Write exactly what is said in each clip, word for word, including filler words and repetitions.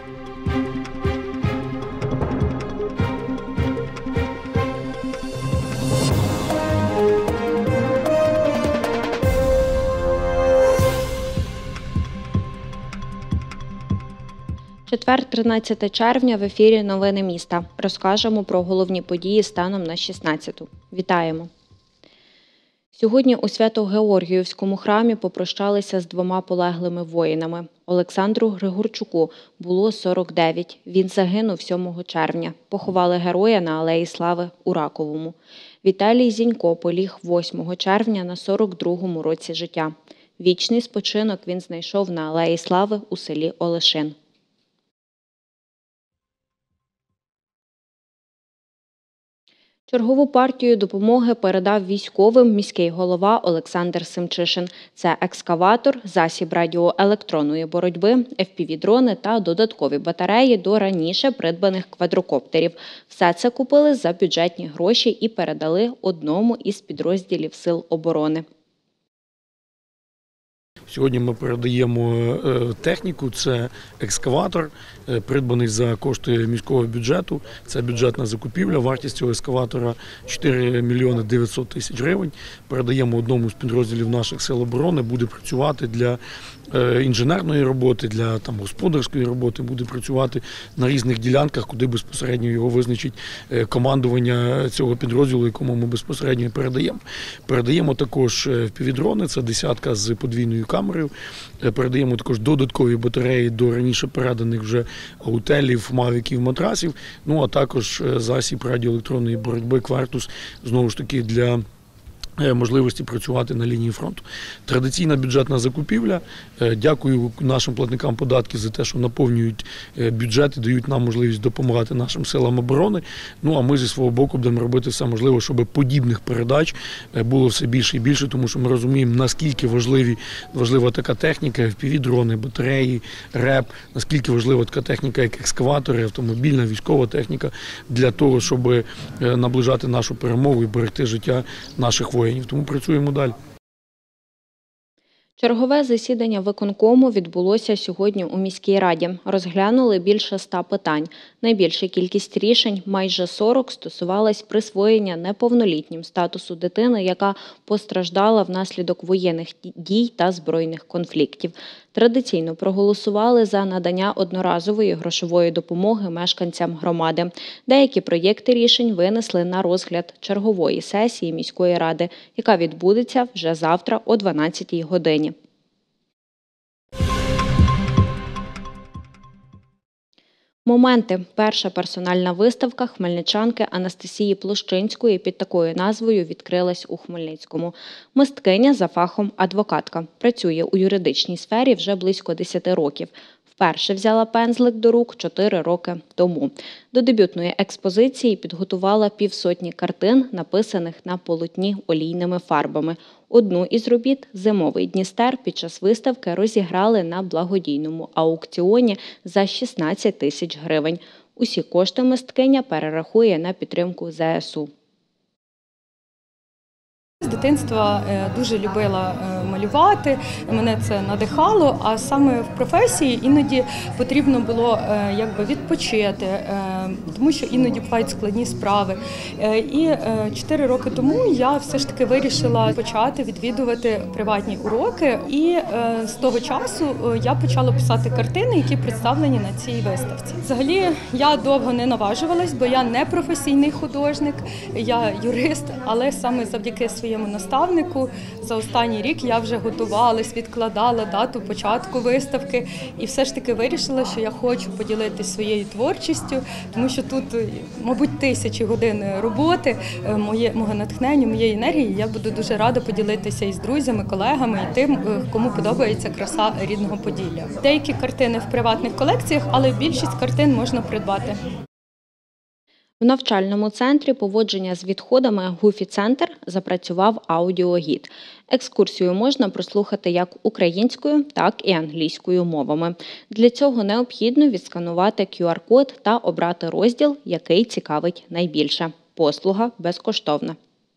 Четвер, тринадцяте червня, в ефірі «Новини міста». Розкажемо про головні події станом на шістнадцяту. Вітаємо! Сьогодні у Свято-Георгіївському храмі попрощалися з двома полеглими воїнами. Олександру Григорчуку було сорок дев'ять. Він загинув сьомого червня. Поховали героя на Алеї Слави у Раковому. Віталій Зінько поліг восьмого червня на сорок другому році життя. Вічний спочинок він знайшов на Алеї Слави у селі Олешин. Чергову партію допомоги передав військовим міський голова Олександр Семчишин. Це екскаватор, засіб радіоелектронної боротьби, еф пі ві-дрони та додаткові батареї до раніше придбаних квадрокоптерів. Все це купили за бюджетні гроші і передали одному із підрозділів Сил оборони. Сьогодні ми передаємо техніку, це екскаватор, придбаний за кошти міського бюджету. Це бюджетна закупівля, вартість цього екскаватора чотири мільйони дев'ятсот тисяч гривень. Передаємо одному з підрозділів наших Сил оборони, буде працювати для інженерної роботи, для там, господарської роботи, буде працювати на різних ділянках, куди безпосередньо його визначить командування цього підрозділу, якому ми безпосередньо передаємо. Передаємо також еф пі ві-дрони, це десятка з подвійною камерою. Передаємо також додаткові батареї до раніше переданих вже аутелів, мавіків, матрасів, ну а також засіб радіоелектронної боротьби «Квартус», знову ж таки, для можливості працювати на лінії фронту. Традиційна бюджетна закупівля. Дякую нашим платникам податків за те, що наповнюють бюджет і дають нам можливість допомагати нашим силам оборони. Ну а ми зі свого боку будемо робити все можливе, щоб подібних передач було все більше і більше, тому що ми розуміємо, наскільки важливі, важлива така техніка, еф пі ві-дрони, батареї, реп, наскільки важлива така техніка, як екскаватори, автомобільна, військова техніка, для того, щоб наближати нашу перемогу і берегти життя наших воїнів. Тому працюємо далі. Чергове засідання виконкому відбулося сьогодні у міській раді. Розглянули більше ста питань. Найбільша кількість рішень, майже сорок, стосувалась присвоєння неповнолітнім статусу дитини, яка постраждала внаслідок воєнних дій та збройних конфліктів. Традиційно проголосували за надання одноразової грошової допомоги мешканцям громади. Деякі проєкти рішень винесли на розгляд чергової сесії міської ради, яка відбудеться вже завтра о дванадцятій годині. «Моменти» – перша персональна виставка хмельничанки Анастасії Площинської під такою назвою відкрилась у Хмельницькому. Мисткиня за фахом адвокатка. Працює у юридичній сфері вже близько десяти років. Вперше взяла пензлик до рук чотири роки тому. До дебютної експозиції підготувала півсотні картин, написаних на полотні олійними фарбами. Одну із робіт «Зимовий Дністер» під час виставки розіграли на благодійному аукціоні за шістнадцять тисяч гривень. Усі кошти мисткиня перерахує на підтримку зе ес у. З дитинства дуже любила малювати, мене це надихало, а саме в професії іноді потрібно було якби відпочити, тому що іноді бувають складні справи. І чотири роки тому я все ж таки вирішила почати відвідувати приватні уроки, і з того часу я почала писати картини, які представлені на цій виставці. Взагалі я довго не наважувалась, бо я не професійний художник, я юрист, але саме завдяки своїй наставнику за останній рік я вже готувалась, відкладала дату початку виставки і все ж таки вирішила, що я хочу поділитися своєю творчістю, тому що тут, мабуть, тисячі годин роботи, моє, мого натхнення, моєї енергії. Я буду дуже рада поділитися із друзями, колегами і тим, кому подобається краса рідного Поділля. Деякі картини в приватних колекціях, але більшість картин можна придбати. В навчальному центрі поводження з відходами «Гуфі-центр» запрацював аудіогід. Екскурсію можна прослухати як українською, так і англійською мовами. Для цього необхідно відсканувати кю ар-код та обрати розділ, який цікавить найбільше. Послуга безкоштовна.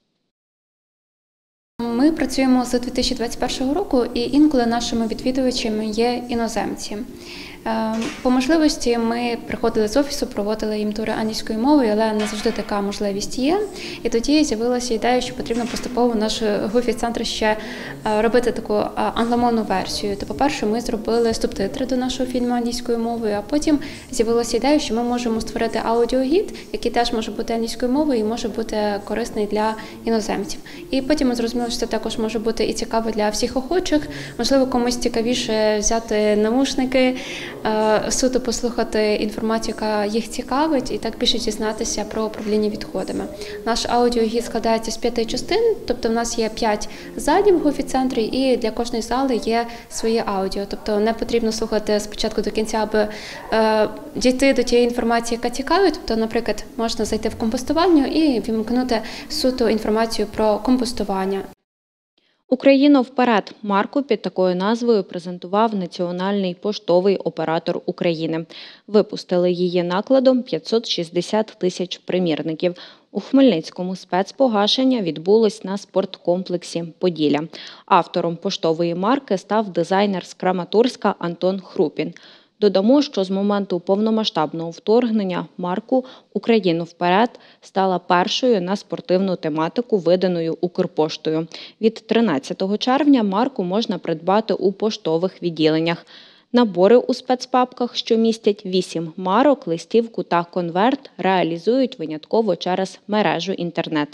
Ми працюємо з дві тисячі двадцять першого року, і інколи нашими відвідувачами є іноземці. По можливості ми приходили з офісу, проводили їм тури англійською мовою, але не завжди така можливість є. І тоді з'явилася ідея, що потрібно поступово в наш Гофі-центр ще робити таку англомовну версію. То, по-перше, ми зробили субтитри до нашого фільму англійською мовою, а потім з'явилася ідея, що ми можемо створити аудіогід, який теж може бути англійською мовою і може бути корисний для іноземців. І потім ми зрозуміли, що це також може бути і цікаво для всіх охочих. Можливо, комусь цікавіше взяти навушники, суто послухати інформацію, яка їх цікавить, і так більше дізнатися про управління відходами. Наш аудіогід складається з п'яти частин, тобто в нас є п'ять залів в Гофі-центрі, і для кожної зали є своє аудіо. Тобто не потрібно слухати спочатку до кінця, аби е, дійти до тієї інформації, яка цікавить. Тобто, наприклад, можна зайти в компостувальню і вімкнути суто інформацію про компостування. «Україно вперед» марку під такою назвою презентував Національний поштовий оператор України. Випустили її накладом п'ятсот шістдесят тисяч примірників. У Хмельницькому спецпогашення відбулось на спорткомплексі «Поділля». Автором поштової марки став дизайнер з Краматорська Антон Хрупін. Додамо, що з моменту повномасштабного вторгнення марку «Україно вперед» стала першою на спортивну тематику, виданою Укрпоштою. Від тринадцятого червня марку можна придбати у поштових відділеннях. Набори у спецпапках, що містять вісім марок, листівку та конверт, реалізують винятково через мережу інтернет.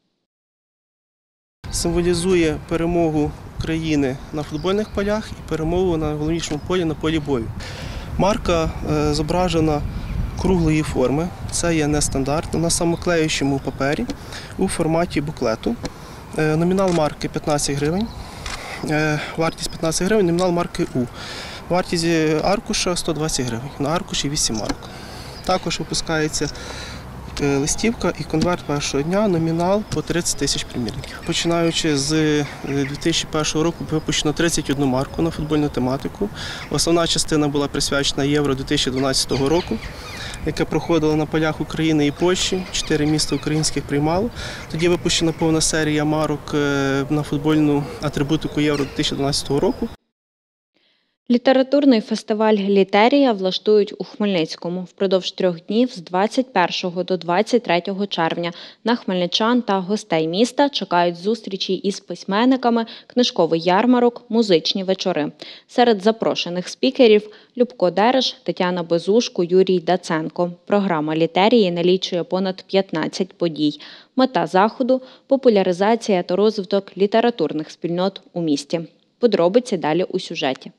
Символізує перемогу України на футбольних полях і перемогу на головнішому полі, на полі бою. Марка е, зображена круглої форми, це є нестандартно, на самоклеючому папері у форматі буклету. Е, номінал марки п'ятнадцять гривень, е, вартість п'ятнадцять гривень, номінал марки У. Вартість аркуша сто двадцять гривень, на аркуші вісім марок. Також випускається листівка і конверт першого дня, номінал по тридцять тисяч примірників. Починаючи з дві тисячі першого року випущено тридцять одну марку на футбольну тематику. Основна частина була присвячена Євро дві тисячі дванадцятого року, яке проходило на полях України і Польщі. Чотири міста українських приймало. Тоді випущена повна серія марок на футбольну атрибутику Євро дві тисячі дванадцятого року. Літературний фестиваль «Літерія» влаштують у Хмельницькому впродовж трьох днів з двадцять першого до двадцять третього червня. На хмельничан та гостей міста чекають зустрічі із письменниками, книжковий ярмарок, музичні вечори. Серед запрошених спікерів – Любко Дереш, Тетяна Безушко, Юрій Даценко. Програма «Літерії» налічує понад п'ятнадцять подій. Мета заходу – популяризація та розвиток літературних спільнот у місті. Подробиці далі у сюжеті.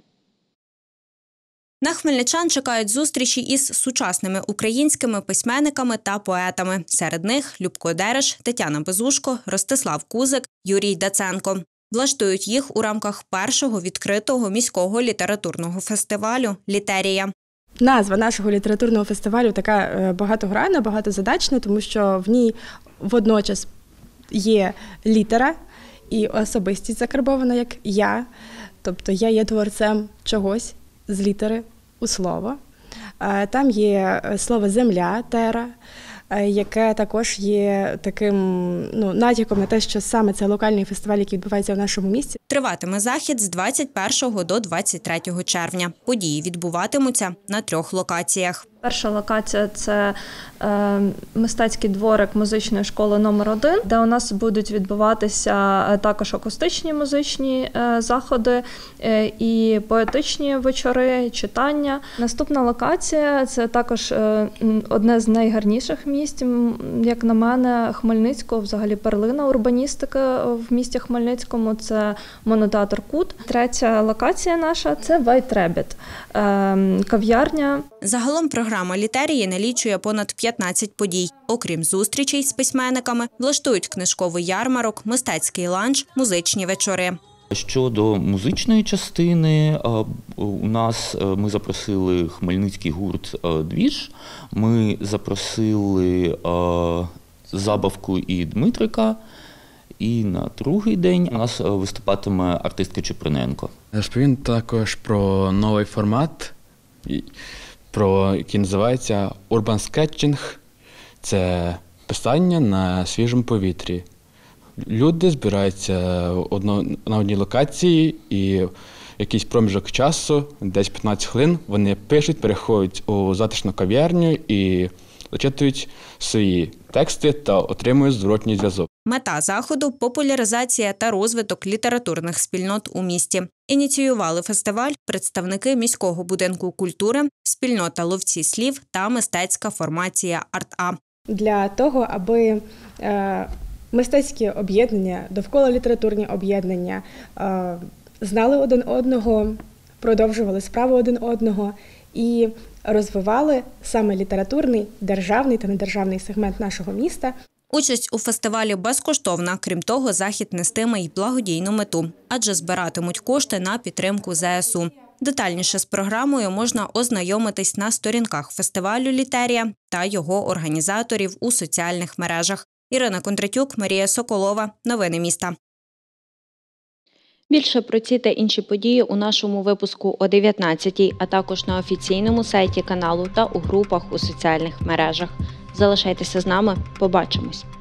На хмельничан чекають зустрічі із сучасними українськими письменниками та поетами. Серед них Любко Дереш, Тетяна Безушко, Ростислав Кузик, Юрій Даценко. Влаштують їх у рамках першого відкритого міського літературного фестивалю «Літерія». Назва нашого літературного фестивалю така багатогранна, багатозадачна, тому що в ній водночас є літера і особистість закарбована як «я», тобто я є творцем чогось з літери у слово. Там є слово «земля», «тера», яке також є таким ну, натяком на те, що саме це локальний фестиваль, який відбувається в нашому місті. Триватиме захід з двадцять першого до двадцять третього червня. Події відбуватимуться на трьох локаціях. Перша локація – це е, мистецький дворик музичної школи номер один, де у нас будуть відбуватися також акустичні музичні е, заходи е, і поетичні вечори, читання. Наступна локація – це також е, одне з найгарніших місць, як на мене, Хмельницького, взагалі перлина урбаністики в місті Хмельницькому – це монотеатр «Кут». Третя локація наша – це White Rabbit, е, кав'ярня. Загалом програма «Літерії» налічує понад п'ятнадцять подій. Окрім зустрічей з письменниками, влаштують книжковий ярмарок, мистецький ланч, музичні вечори. Щодо музичної частини, у нас ми запросили хмельницький гурт «Двіж», ми запросили Забавку і Дмитрика, і на другий день у нас виступатиме артистка Чеприненко. Розповім також про новий формат, про який називається Urban Sketching. Це писання на свіжому повітрі. Люди збираються на одній локації і якийсь проміжок часу, десь п'ятнадцять хвилин, вони пишуть, переходять у затишну кав'ярню і зачитують свої тексти та отримують зворотній зв'язок. Мета заходу – популяризація та розвиток літературних спільнот у місті. Ініціювали фестиваль представники міського будинку культури, спільнота ловці слів та мистецька формація «Арт-А». Для того, аби е, мистецькі об'єднання, довкола літературні об'єднання е, знали один одного, продовжували справу один одного і розвивали саме літературний, державний та недержавний сегмент нашого міста. Участь у фестивалі безкоштовна. Крім того, захід нестиме й благодійну мету, адже збиратимуть кошти на підтримку зе ес у. Детальніше з програмою можна ознайомитись на сторінках фестивалю «Літерія» та його організаторів у соціальних мережах. Ірина Кондратюк, Марія Соколова. Новини міста. Більше про ці та інші події у нашому випуску о дев'ятнадцятій, а також на офіційному сайті каналу та у групах у соціальних мережах. Залишайтеся з нами, побачимось!